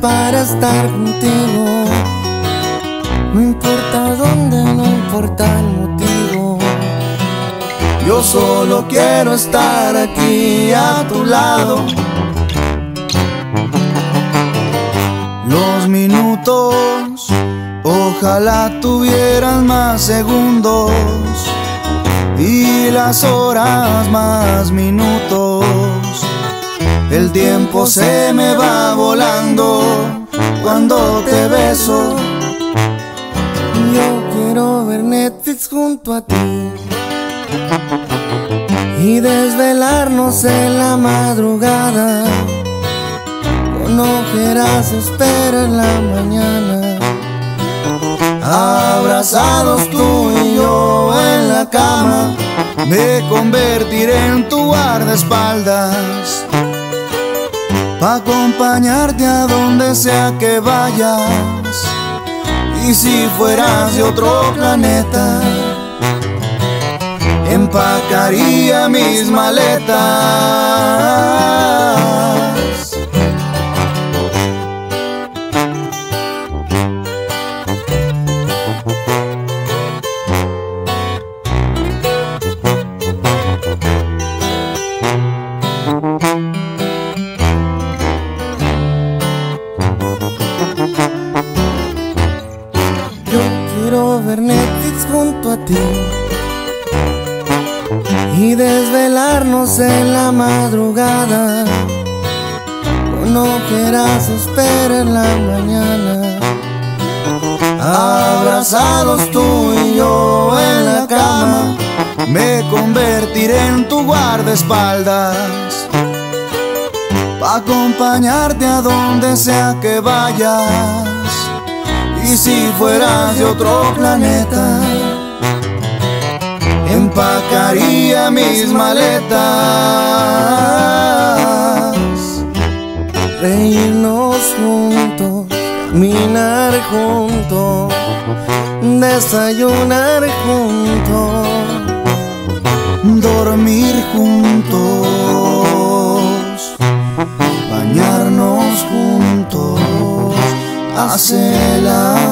para estar contigo. No importa dónde, no importa el motivo. Yo solo quiero estar aquí a tu lado. Los minutos ojalá tuvieran más segundos y las horas más minutos. El tiempo se me va volando cuando te beso. Yo quiero ver Netflix junto a ti y desvelarnos en la madrugada, con ojeras esperar la mañana, abrazados tú y yo en la cama. Me convertiré en tu guardaespaldas, pa' acompañarte a donde sea que vayas. Y si fueras de otro planeta, empacaría mis maletas. Yo quiero ver Netflix junto a ti y desvelarnos en la madrugada, con ojeras esperar la mañana, abrazados tú y yo en la cama. Me convertiré en tu guardaespaldas, pa' acompañarte a donde sea que vayas. Y si fueras de otro planeta, empacaría mis maletas. Reírnos juntos, caminar juntos, desayunar juntos, dormir juntos, bañarnos juntos, hacer el